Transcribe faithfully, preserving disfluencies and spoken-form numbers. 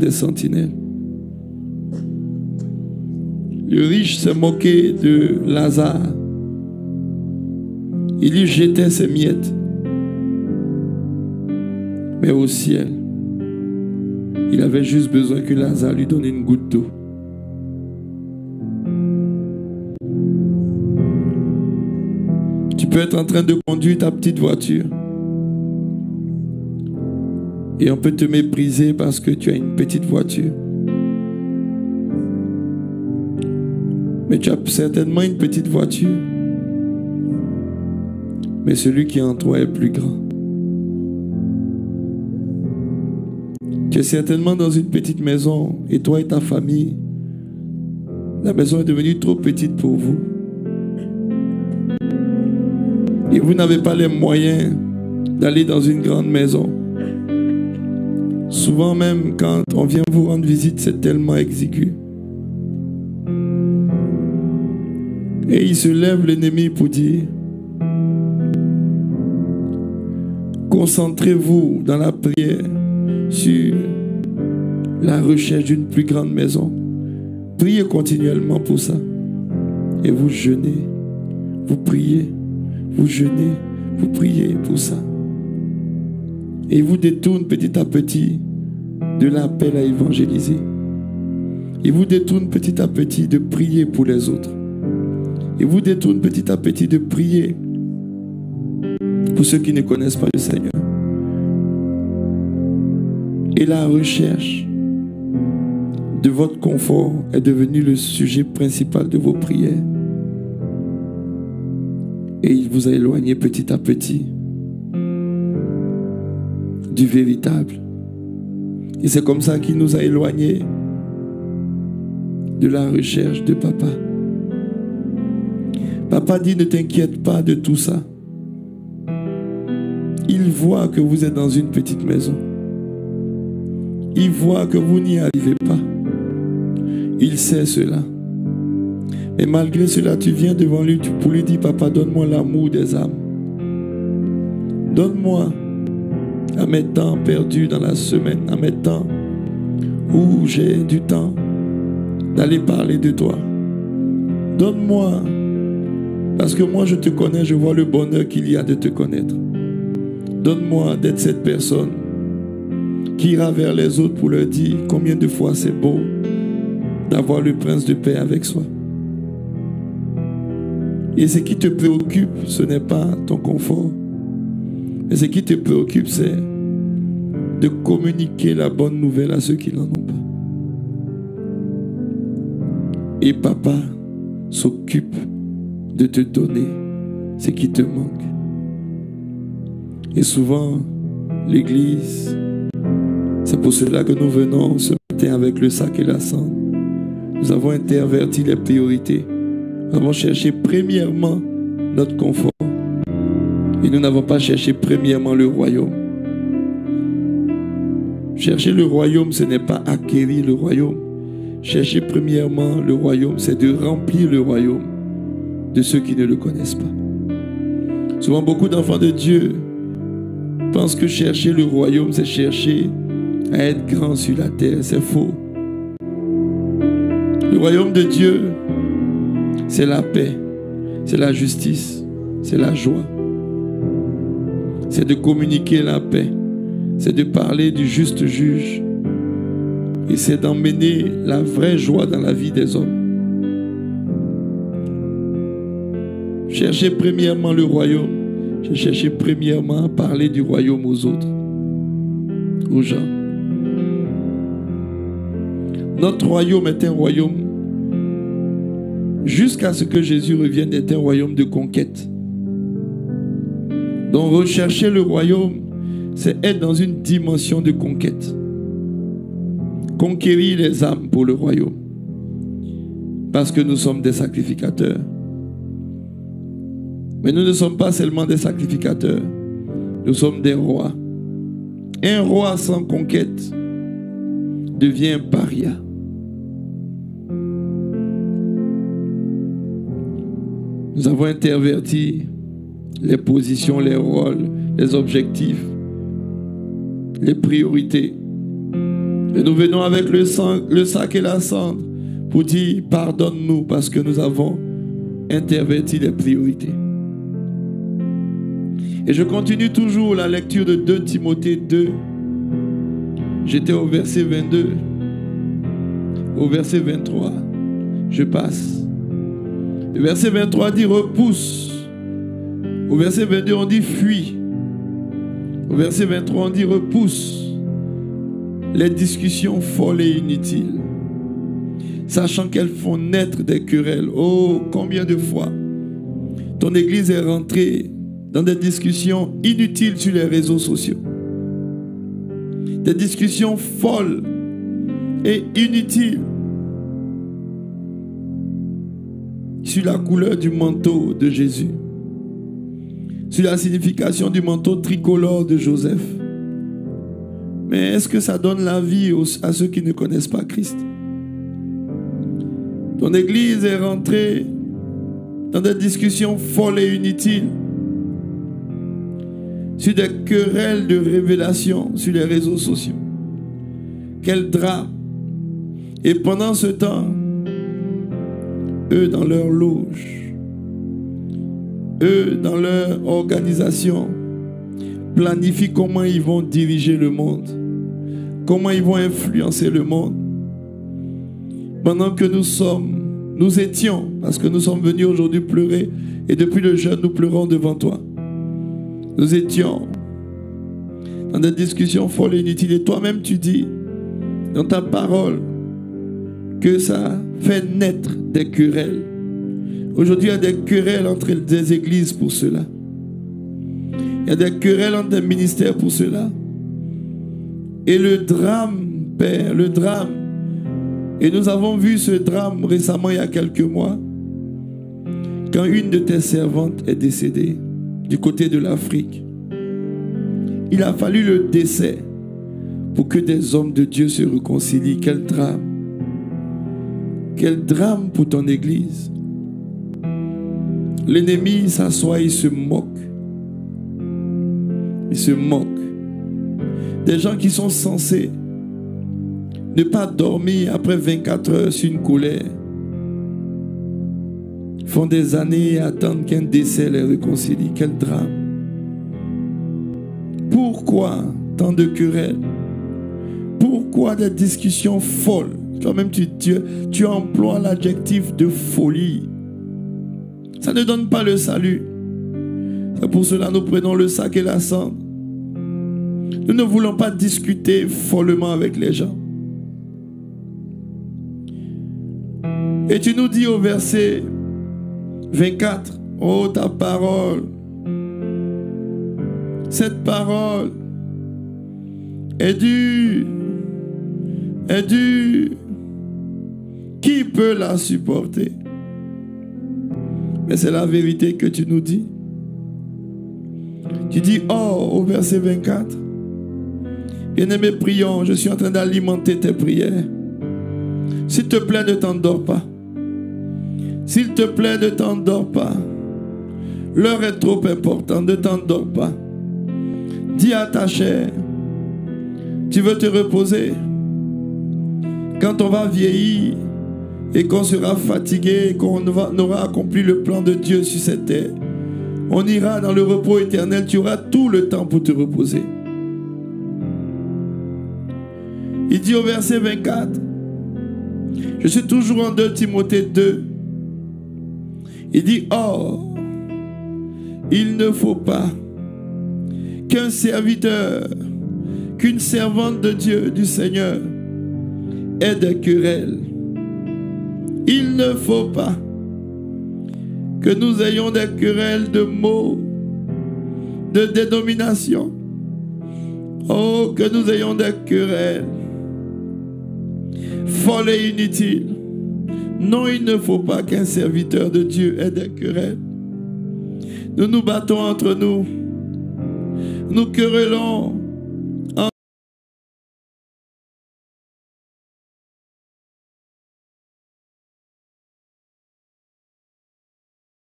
des sentinelles. Le riche se moquait de Lazare. Il lui jetait ses miettes. Mais au ciel, il avait juste besoin que Lazare lui donne une goutte d'eau. Tu peux être en train de conduire ta petite voiture et on peut te mépriser parce que tu as une petite voiture. Mais tu as certainement une petite voiture. Mais celui qui est en toi est plus grand. Tu es certainement dans une petite maison et toi et ta famille, la maison est devenue trop petite pour vous. Et vous n'avez pas les moyens d'aller dans une grande maison. Souvent même quand on vient vous rendre visite, c'est tellement exigu. Et il se lève l'ennemi pour dire: concentrez-vous dans la prière sur la recherche d'une plus grande maison. Priez continuellement pour ça. Et vous jeûnez, vous priez, vous jeûnez, vous priez pour ça. Et il vous détourne petit à petit de l'appel à évangéliser. Il vous détourne petit à petit de prier pour les autres. Il vous détourne petit à petit de prier pour ceux qui ne connaissent pas le Seigneur. Et la recherche de votre confort est devenue le sujet principal de vos prières. Et il vous a éloigné petit à petit du véritable. Et c'est comme ça qu'il nous a éloignés de la recherche de papa. Papa dit: ne t'inquiète pas de tout ça. Il voit que vous êtes dans une petite maison. Il voit que vous n'y arrivez pas. Il sait cela. Mais malgré cela, tu viens devant lui pour lui dire: papa, donne-moi l'amour des âmes. Donne-moi à mes temps perdus dans la semaine, à mes temps où j'ai du temps d'aller parler de toi. Donne-moi, parce que moi je te connais, je vois le bonheur qu'il y a de te connaître. Donne-moi d'être cette personne qui ira vers les autres pour leur dire combien de fois c'est beau d'avoir le prince de paix avec soi. Et ce qui te préoccupe, ce n'est pas ton confort. Mais ce qui te préoccupe, c'est de communiquer la bonne nouvelle à ceux qui n'en ont pas. Et papa s'occupe de te donner ce qui te manque. Et souvent, l'église, c'est pour cela que nous venons ce matin avec le sac et la cendre. Nous avons interverti les priorités. Nous avons cherché premièrement notre confort. Et nous n'avons pas cherché premièrement le royaume. Chercher le royaume, ce n'est pas acquérir le royaume. Chercher premièrement le royaume, c'est de remplir le royaume de ceux qui ne le connaissent pas. Souvent, beaucoup d'enfants de Dieu pensent que chercher le royaume, c'est chercher à être grand sur la terre. C'est faux. Le royaume de Dieu, c'est la paix, c'est la justice, c'est la joie. C'est de communiquer la paix, c'est de parler du juste juge et c'est d'emmener la vraie joie dans la vie des hommes. Cherchez premièrement le royaume, cherchez premièrement à parler du royaume aux autres, aux gens. Notre royaume est un royaume, jusqu'à ce que Jésus revienne, est un royaume de conquête. Donc rechercher le royaume, c'est être dans une dimension de conquête. Conquérir les âmes pour le royaume. Parce que nous sommes des sacrificateurs. Mais nous ne sommes pas seulement des sacrificateurs. Nous sommes des rois. Un roi sans conquête devient un paria. Nous avons interverti les positions, les rôles, les objectifs, les priorités. Et nous venons avec le, sang, le sac et la cendre pour dire pardonne-nous parce que nous avons interverti les priorités. Et je continue toujours la lecture de deux Timothée deux. J'étais au verset vingt-deux. Au verset vingt-trois. Je passe. Le verset vingt-trois dit repousse. Au verset vingt-deux, on dit fuis. Au verset vingt-trois, on dit repousse les discussions folles et inutiles, sachant qu'elles font naître des querelles. Oh, combien de fois ton église est rentrée dans des discussions inutiles sur les réseaux sociaux. Des discussions folles et inutiles sur la couleur du manteau de Jésus, sur la signification du manteau tricolore de Joseph. Mais est-ce que ça donne la vie à ceux qui ne connaissent pas Christ? Ton église est rentrée dans des discussions folles et inutiles sur des querelles de révélation sur les réseaux sociaux. Quel drame! Et pendant ce temps, eux dans leur loge, eux dans leur organisation, planifient comment ils vont diriger le monde, comment ils vont influencer le monde. Pendant que nous sommes, nous étions, parce que nous sommes venus aujourd'hui pleurer, et depuis le jeûne, nous pleurons devant toi. Nous étions dans des discussions folles et inutiles, et toi-même tu dis dans ta parole que ça fait naître des querelles. Aujourd'hui, il y a des querelles entre des églises pour cela. Il y a des querelles entre des ministères pour cela. Et le drame, Père, le drame, et nous avons vu ce drame récemment, il y a quelques mois, quand une de tes servantes est décédée du côté de l'Afrique. Il a fallu le décès pour que des hommes de Dieu se réconcilient. Quel drame! Quel drame pour ton église! L'ennemi s'assoit, il se moque. Il se moque. Des gens qui sont censés ne pas dormir après vingt-quatre heures sur une colère font des années et attendent qu'un décès les réconcilie. Quel drame! Pourquoi tant de querelles? Pourquoi des discussions folles? Toi-même, tu, tu, tu emploies l'adjectif de folie. Ça ne donne pas le salut. C'est pour cela que nous prenons le sac et la cendre. Nous ne voulons pas discuter follement avec les gens. Et tu nous dis au verset vingt-quatre, oh ta parole, cette parole est dure, est dure. Qui peut la supporter? Mais c'est la vérité que tu nous dis. Tu dis, oh, au verset vingt-quatre, bien-aimé, prions, je suis en train d'alimenter tes prières. S'il te plaît, ne t'endors pas. S'il te plaît, ne t'endors pas. L'heure est trop importante, ne t'endors pas. Dis à ta chair, tu veux te reposer. Quand on va vieillir et qu'on sera fatigué et qu'on aura accompli le plan de Dieu sur cette terre, on ira dans le repos éternel. Tu auras tout le temps pour te reposer. Il dit au verset vingt-quatre, je suis toujours en deux Timothée deux. Il dit, or, il ne faut pas qu'un serviteur, qu'une servante de Dieu, du Seigneur, ait des querelles. Il ne faut pas que nous ayons des querelles de mots, de dénomination. Oh, que nous ayons des querelles folles et inutiles. Non, il ne faut pas qu'un serviteur de Dieu ait des querelles. Nous nous battons entre nous. Nous querellons